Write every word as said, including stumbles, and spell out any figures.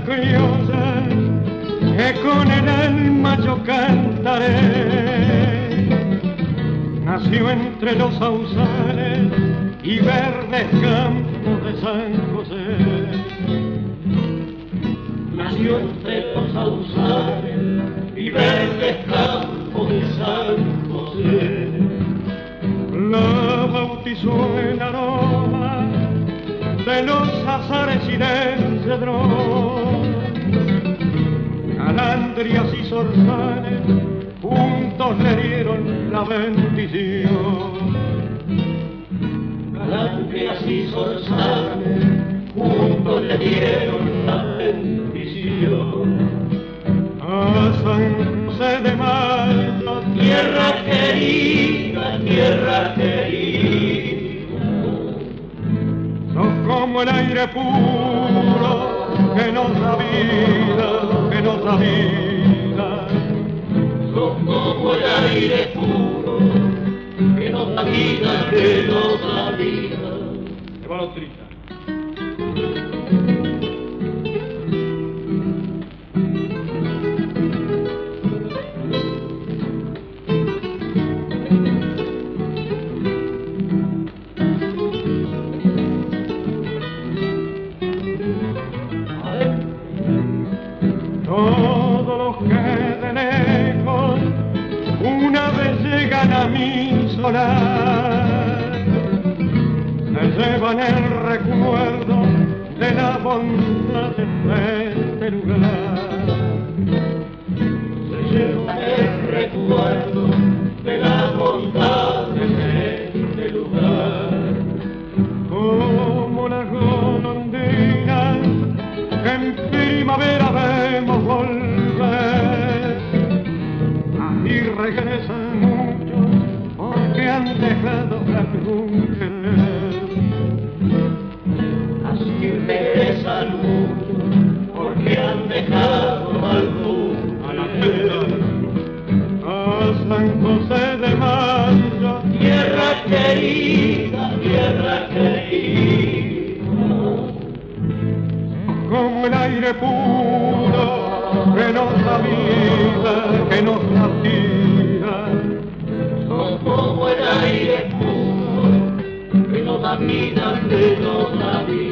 tierra criolla que con el alma yo cantaré. Nació entre los sausales y verdes campos de San José. Nació entre los sausales y verdes campos de San José. La bautizó el aroma de los azares y del cedrón. Calandrias y zorzales juntos le dieron la bendición. Calandrias y zorzales juntos le dieron la bendición. A San José de Mayo, tierra querida, tierra querida, sos como el aire puro que nos da vida, que nos da vida. Sos como el aire puro que nos da vida, que nos da vida. Hermano Trita. Todos los que de lejos una vez llegan a mi solar se llevan el recuerdo de la bondad de este lugar. Se llevan el recuerdo de la bondad de este lugar. Como las golondrinas en primavera vemos volver, así regresan muchos porque han dejado algún querer. Así regresan muchos porque han dejado algún querer. A San José de Mayo, tierra querida, tierra querida, como el aire puro que nos da vida, que nos da vida. sos como el aire puro que nos da vida, que nos da vida.